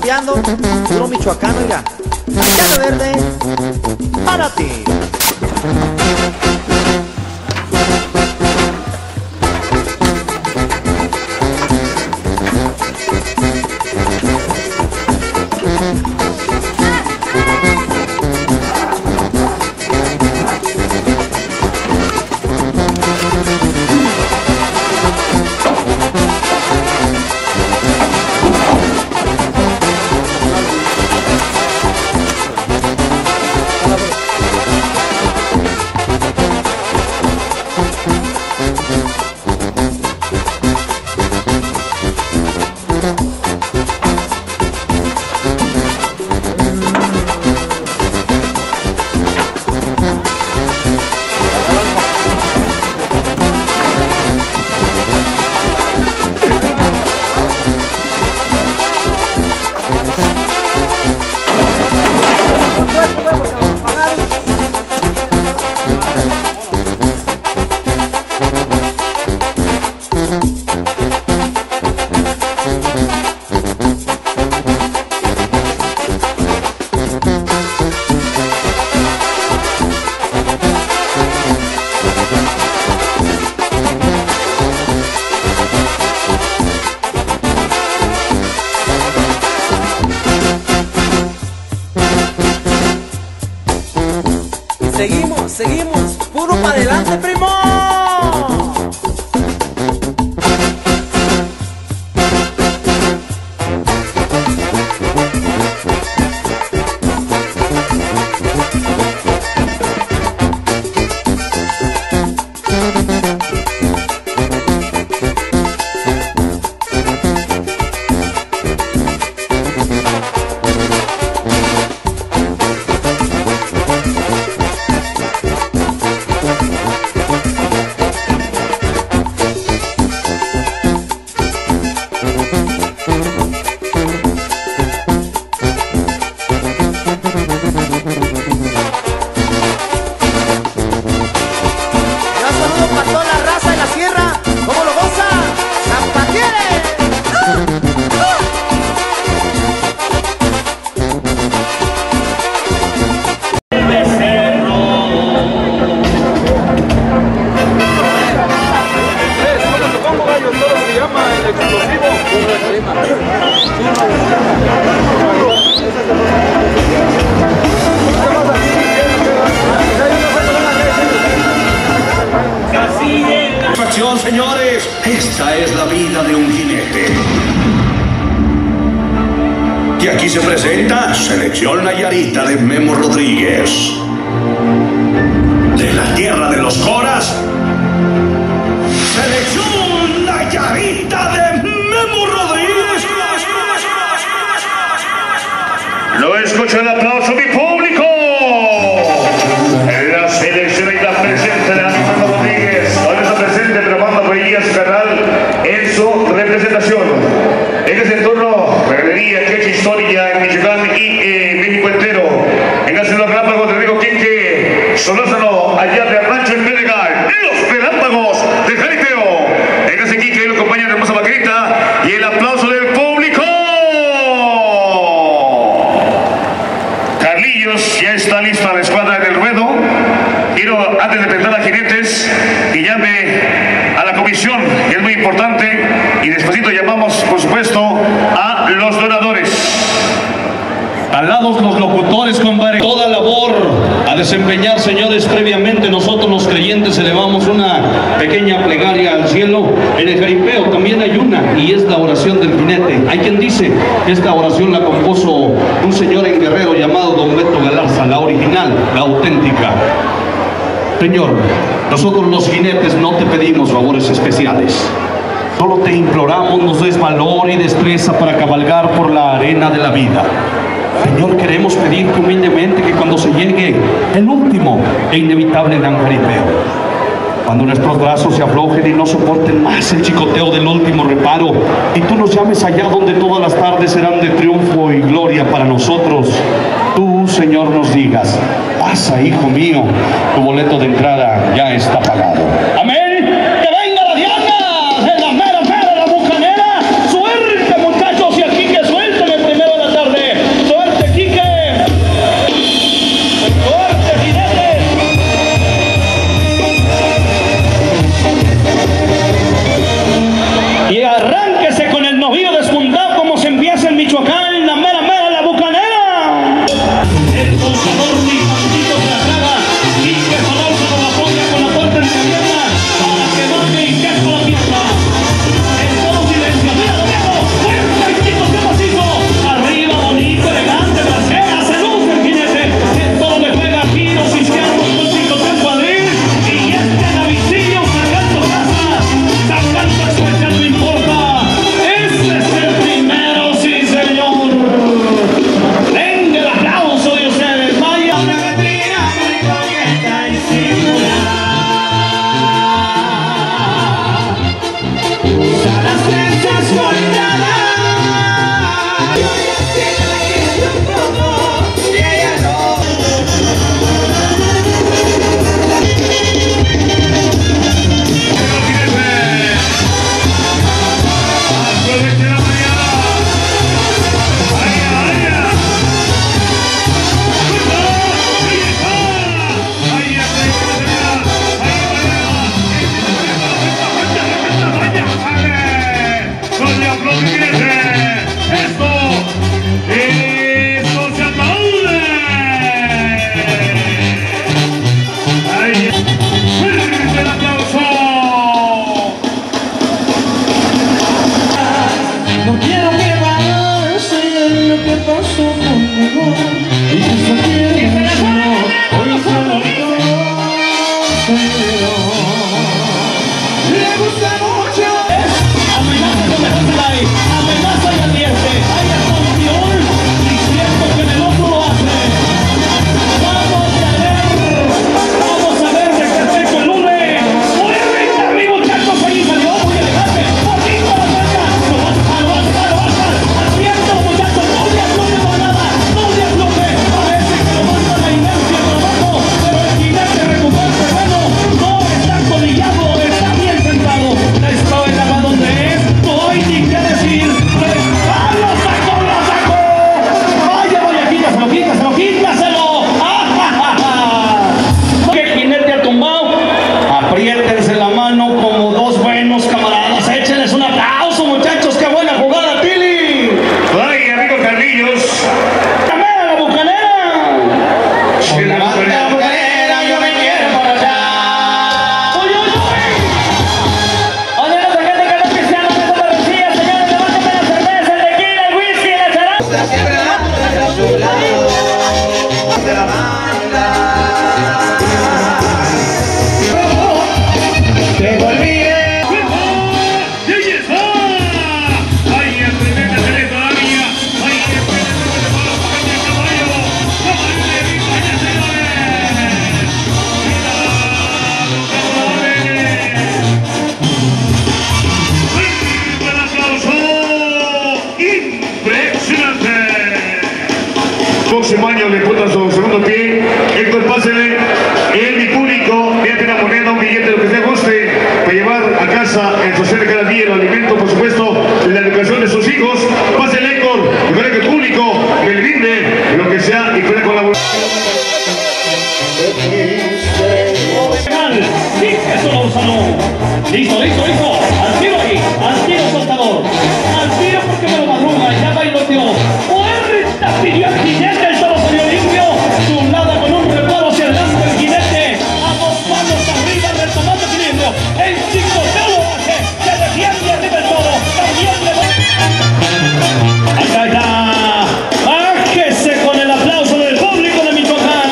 chapeando, puro michoacano, mira. Llano Verde, para ti. Seguimos, puro para adelante, primo. Señores, esta es la vida de un jinete. Y aquí se presenta Selección Nayarita de Memo Rodríguez. De la tierra de los coras, Selección Nayarita de Memo Rodríguez. Lo escucho el aplauso, mi público. La selección y la presente de Memo Rodríguez. Hoy está presente, pero manda veía su canal en su representación. En ese turno, ganadería que es historia en Michoacán y México entero. En ese relámpagos te digo que Solórzano, allá de Rancho El Pedregal. Los relámpagos de Jaripeo. En ese Quique lo acompaña de hermosa vaquerita y el aplauso del público. Carlillos, ya está lista la escuadra del ruedo. Quiero, antes de presentar a jinetes, que llame a la comisión, que es muy importante, y despacito llamamos, por supuesto, a los donadores. Alados los locutores, compadre. Toda labor a desempeñar, señores. Previamente nosotros los creyentes elevamos una pequeña plegaria al cielo. En el jaripeo también hay una, y es la oración del jinete. Hay quien dice que esta oración la compuso un señor en Guerrero llamado Don Beto Galarza, la original, la auténtica. Señor, nosotros los jinetes no te pedimos favores especiales. Solo te imploramos nos des valor y destreza para cabalgar por la arena de la vida. Señor, queremos pedirte humildemente que cuando se llegue el último e inevitable gran jaripeo, cuando nuestros brazos se aflojen y no soporten más el chicoteo del último reparo, y tú nos llames allá donde todas las tardes serán de triunfo y gloria para nosotros, tú, Señor, nos digas: pasa, hijo mío, tu boleto de entrada ya está pagado. Amén. ¡Que venga la Diana! ¡En la mera, la bucanera! ¡Suerte, muchachos! Y aquí que suelten el primero de la tarde. pásele. El mi público, mete una moneda, un billete, lo que usted guste, para llevar a casa el social de cada día, el alimento, por supuesto, la educación de sus hijos. Pásele, Héctor, y para que el público me le brinde lo que sea y pueda colaborar. Sí, eso lo usamos. Listo, listo, listo. Al tiro ahí, al tiro soltador. Al tiro porque me lo madruga, ya bailoteó. Puerta pidió el jinete, el toro salió limpio. Chulada con un reparo hacia adelante el jinete. A dos manos arriba, retomando equilibrio. El chicoteo lo hace, se defiende arriba el toro. También le va. Acá está. Bájese con el aplauso del público de Michoacán.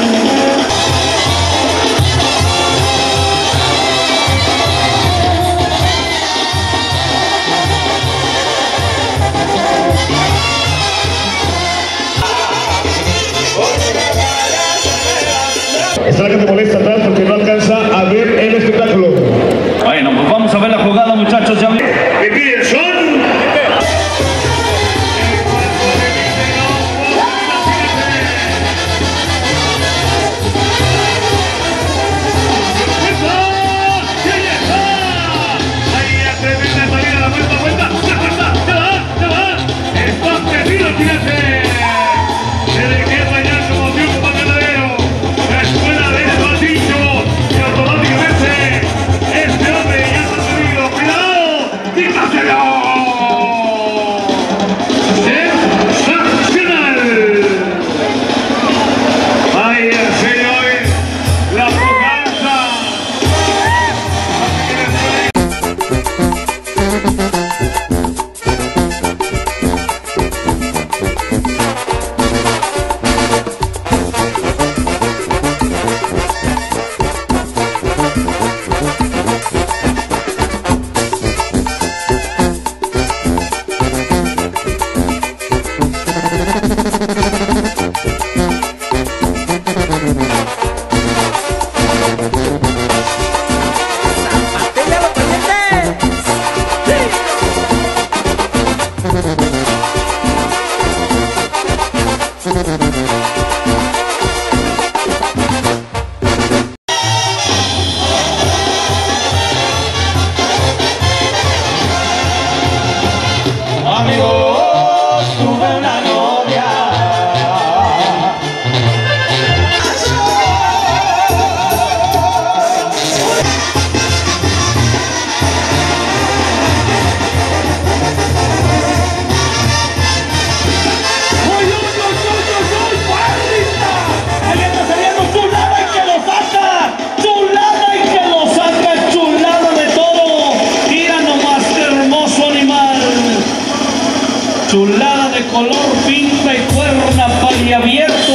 ¿Será que te molesta atrás porque no alcanza a ver el espectáculo? Bueno, pues vamos a ver la jugada, muchachos. Ya... Me pide el son. Chulada de color, pinta y cuerna, paliabierto.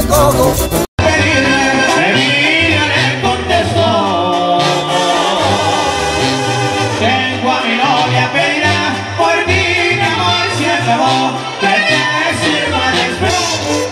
cojo. Emilia le contestó: tengo a mi novia pena, por ti mi amor se acabó, que te sirva de espejo.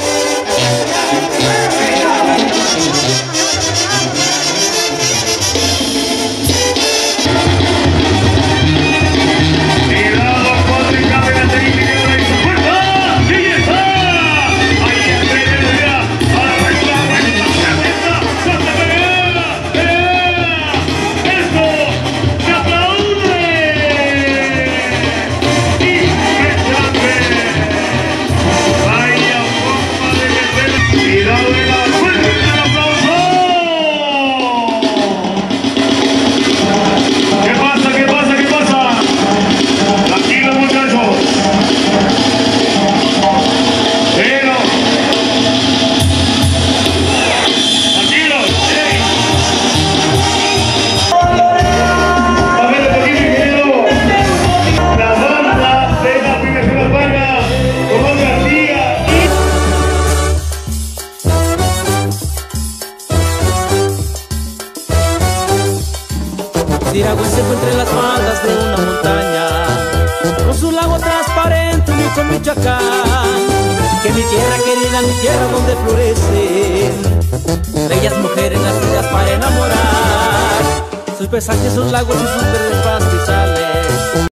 Tiragüen se encuentra en las faldas de una montaña, con su lago transparente unido con Michoacán, que mi tierra querida, mi tierra donde florecen bellas mujeres nacidas para enamorar, sus paisajes, sus lagos y sus verdes pastizales.